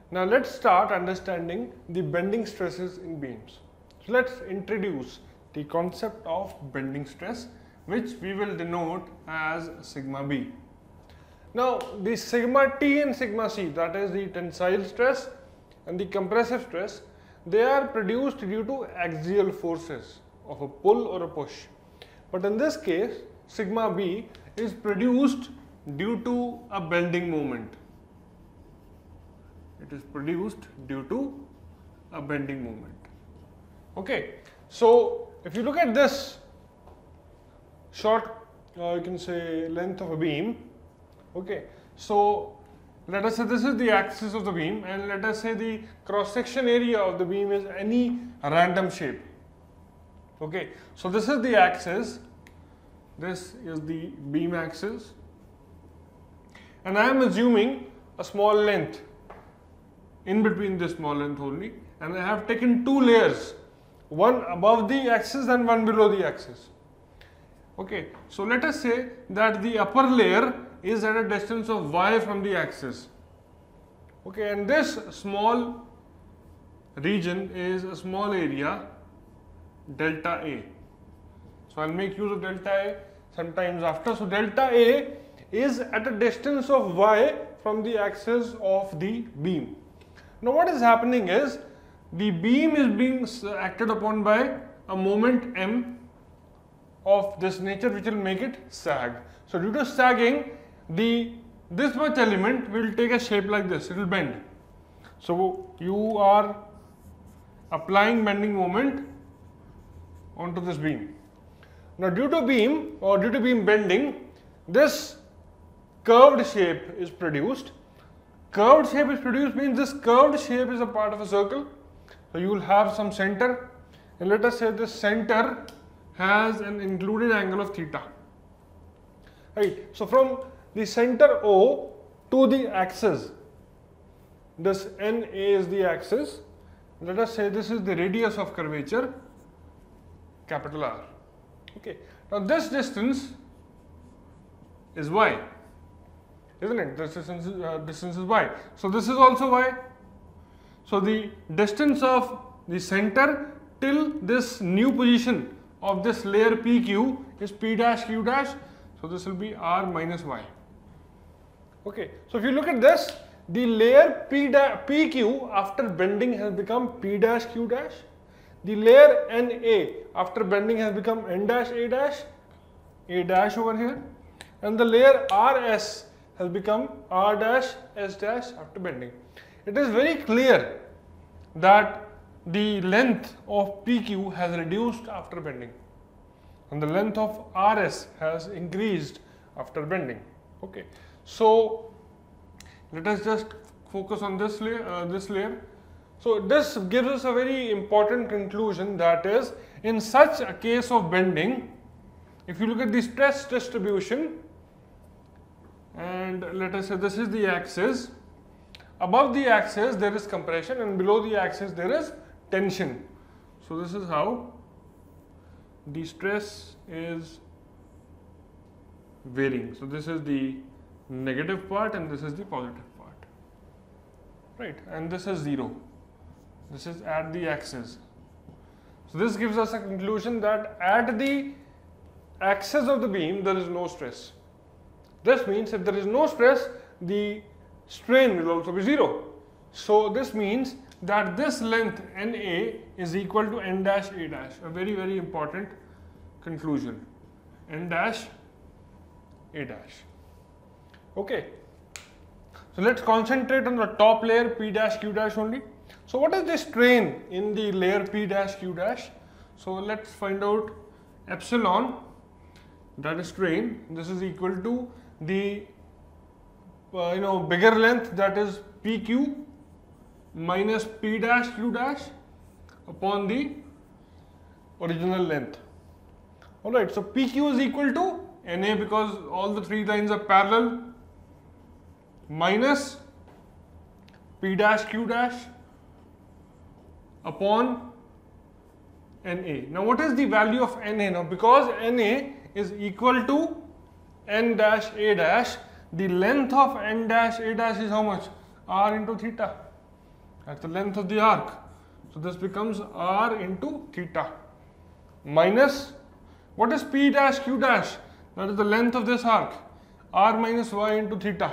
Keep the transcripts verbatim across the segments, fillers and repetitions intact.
Now let's start understanding the bending stresses in beams. So let's introduce the concept of bending stress, which we will denote as sigma b. Now the sigma T and sigma C, that is the tensile stress and the compressive stress, they are produced due to axial forces of a pull or a push. But in this case, sigma b is produced due to a bending moment. It is produced due to a bending moment. Okay, so if you look at this short, uh, you can say length of a beam. Okay, so let us say this is the axis of the beam, and let us say the cross section area of the beam is any random shape. Okay, so this is the axis, this is the beam axis, and I am assuming a small length in between this small length only, and I have taken two layers, one above the axis and one below the axis. Okay, so let us say that the upper layer is at a distance of y from the axis. Okay, and this small region is a small area, delta A. So I'll make use of delta A sometimes after. So delta A is at a distance of y from the axis of the beam. Now what is happening is the beam is being acted upon by a moment m of this nature, which will make it sag. So due to sagging, the this much element will take a shape like this, it will bend. So you are applying bending moment onto this beam. Now due to beam or due to beam bending, this curved shape is produced. Curved shape is produced means this curved shape is a part of a circle. So you will have some center, and let us say this center has an included angle of theta. Right. So from the center O to the axis, this N A is the axis. Let us say this is the radius of curvature, capital R. Okay. Now this distance is y, isn't it? This distance is, uh, distance is y. So this is also y. So the distance of the center till this new position of this layer P Q is P dash Q dash. So this will be R minus y. Okay. So if you look at this, the layer P, P Q after bending has become P dash Q dash. The layer N A after bending has become N dash A dash, A dash over here, and the layer R S has become R dash S dash after bending. It is very clear that the length of P Q has reduced after bending, and the length of R S has increased after bending. Okay, so let us just focus on this layer. Uh, this layer. So this gives us a very important conclusion, that is, in such a case of bending, if you look at the stress distribution, and let us say this is the axis, above the axis there is compression and below the axis there is tension. So this is how the stress is varying. So this is the negative part and this is the positive part, right? And this is zero. This is at the axis. So this gives us a conclusion that at the axis of the beam there is no stress. This means if there is no stress, the strain will also be zero. So this means that this length N A is equal to N dash A dash, a very very important conclusion, N dash A dash. Okay, so let's concentrate on the top layer P dash Q dash only. So what is the strain in the layer P dash Q dash? So let's find out epsilon, that is strain. This is equal to the uh, you know bigger length, that is P Q, minus P dash Q dash upon the original length. Alright, so P Q is equal to N A, because all the three lines are parallel, minus P dash Q dash upon N A. Now what is the value of N A now? Because N A is equal to N dash A dash, the length of N dash A dash is how much? R into theta. That's the length of the arc. So this becomes r into theta minus, what is p dash q dash? That is the length of this arc. R minus y into theta.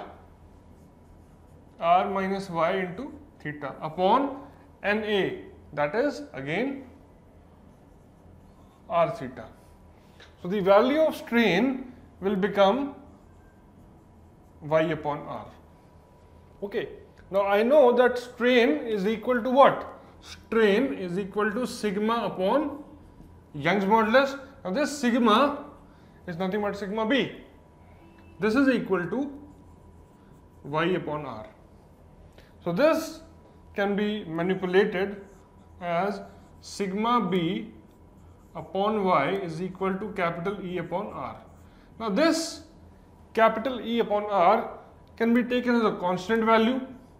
R minus y into theta upon Na. That is again r theta. So the value of strain will become y upon r. Okay. Now I know that strain is equal to what? Strain is equal to sigma upon Young's modulus. Now this sigma is nothing but sigma b. This is equal to y upon r. So this can be manipulated as sigma b upon y is equal to capital E upon r. Now this capital E upon r can be taken as a constant value.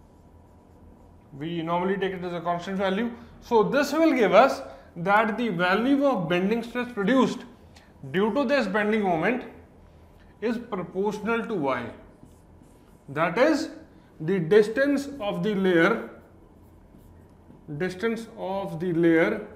We normally take it as a constant value. So this will give us that the value of bending stress produced due to this bending moment is proportional to y. That is the distance of the layer, distance of the layer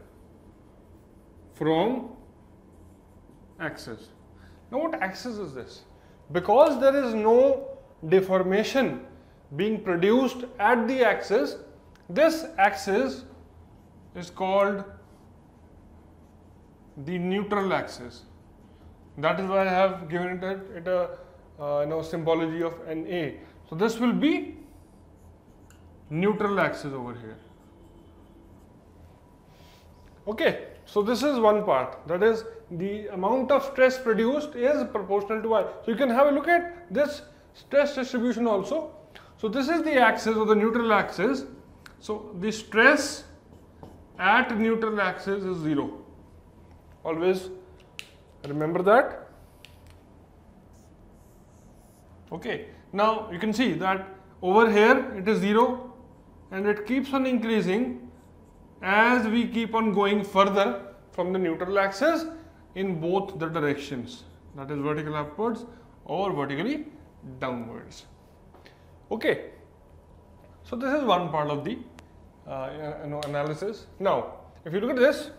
from axis. Now what axis is this? Because there is no deformation being produced at the axis, this axis is called the neutral axis. That is why I have given it a, it a uh, you know, symbology of Na. So this will be neutral axis over here. Okay, so this is one part, that is the amount of stress produced is proportional to y. So you can have a look at this stress distribution also. So this is the axis or the neutral axis. So the stress at neutral axis is zero. Always remember that. Okay, now you can see that over here it is zero and it keeps on increasing as we keep on going further from the neutral axis in both the directions, that is vertical upwards or vertically downwards. Okay, so this is one part of the uh, you know, analysis. Now, if you look at this,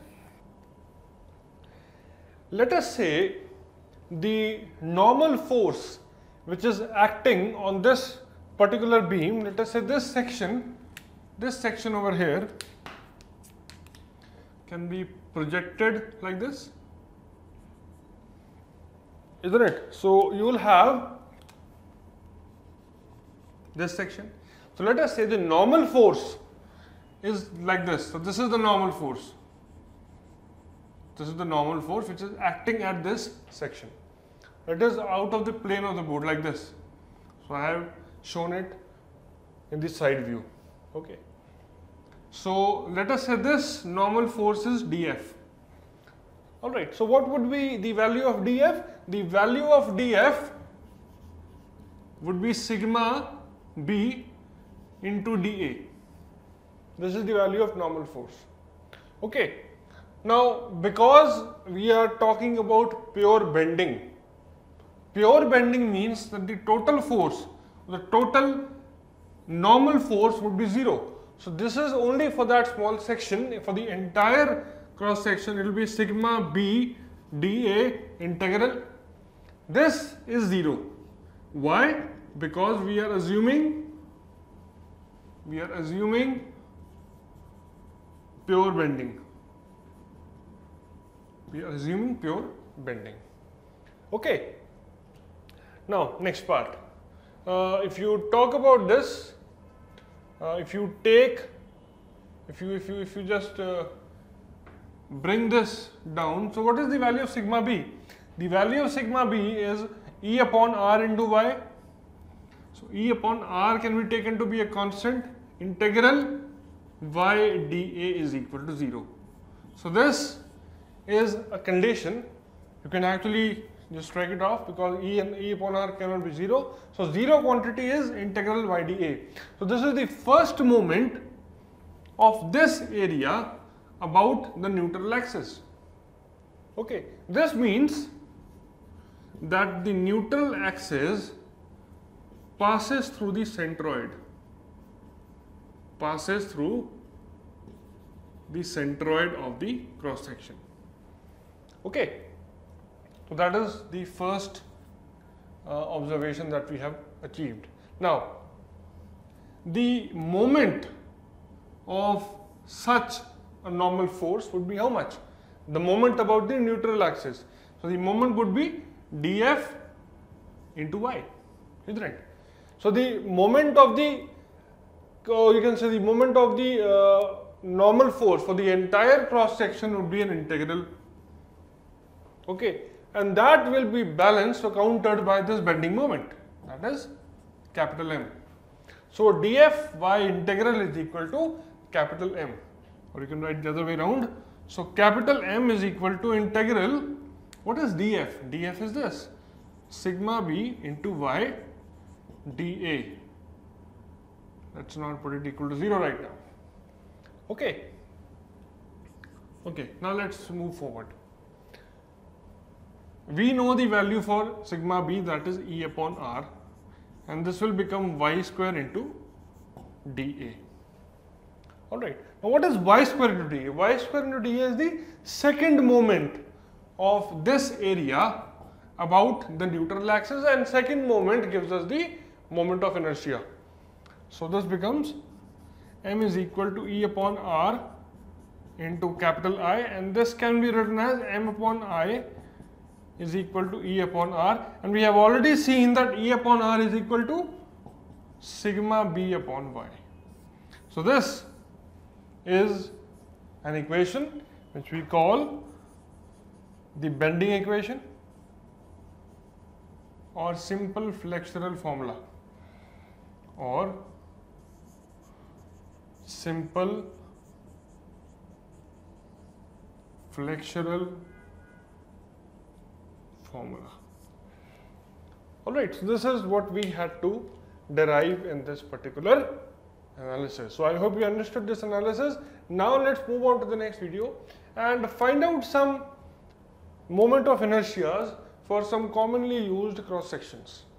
let us say the normal force which is acting on this particular beam, let us say this section, this section over here can be projected like this, isn't it? So you will have this section. So let us say the normal force is like this. So this is the normal force. This is the normal force which is acting at this section. It is out of the plane of the board like this. So I have shown it in the side view. Okay. So let us say this normal force is dF. Alright, so what would be the value of dF? The value of dF would be sigma b into dA. This is the value of normal force. Okay. Now, because we are talking about pure bending, pure bending means that the total force, the total normal force would be zero. So this is only for that small section. For the entire cross section, it will be sigma b dA integral. This is zero. Why? Because we are assuming, we are assuming pure bending. We are assuming pure bending. Okay. Now, next part. Uh, if you talk about this, uh, if you take, if you if you if you just uh, bring this down. So, what is the value of sigma b? The value of sigma b is E upon r into y. So, E upon r can be taken to be a constant. Integral y dA is equal to zero. So, this is a condition. You can actually just strike it off because E and E upon r cannot be zero. So, zero quantity is integral y dA. So, this is the first moment of this area about the neutral axis. Okay, this means that the neutral axis passes through the centroid. passes through the centroid of the cross section. Okay, so that is the first uh, observation that we have achieved. Now, the moment of such a normal force would be how much? The moment about the neutral axis. So the moment would be df into y, isn't it? So the moment of the, uh, you can say the moment of the uh, normal force for the entire cross section would be an integral. Okay, and that will be balanced or countered by this bending moment, that is capital M. So df y integral is equal to capital M, or you can write the other way around. So capital M is equal to integral, what is df? Df is this, sigma b into y dA. Let's not put it equal to zero right now. Okay. Okay, now let's move forward. We know the value for sigma b, that is E upon R, and this will become y square into dA. Alright, now what is y square into dA? Y square into dA is the second moment of this area about the neutral axis, and second moment gives us the moment of inertia. So this becomes M is equal to E upon R into capital I, and this can be written as M upon I is equal to E upon R, and we have already seen that E upon R is equal to sigma b upon y. So this is an equation which we call the bending equation or simple flexural formula or simple flexural formula. Alright, so this is what we had to derive in this particular analysis. So I hope you understood this analysis. Now let's move on to the next video and find out some moment of inertias for some commonly used cross sections.